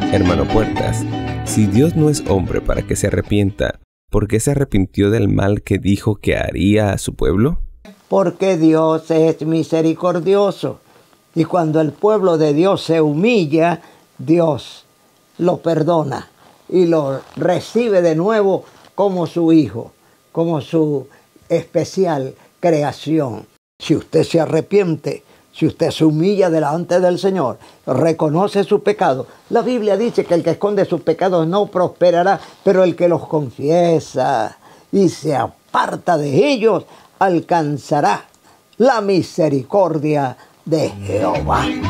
Hermano Puertas, si Dios no es hombre para que se arrepienta, ¿por qué se arrepintió del mal que dijo que haría a su pueblo? Porque Dios es misericordioso. Y cuando el pueblo de Dios se humilla, Dios lo perdona y lo recibe de nuevo como su hijo, como su especial creación. Si usted se arrepiente, si usted se humilla delante del Señor, reconoce su pecado. La Biblia dice que el que esconde sus pecados no prosperará, pero el que los confiesa y se aparta de ellos, alcanzará la misericordia de Jehová.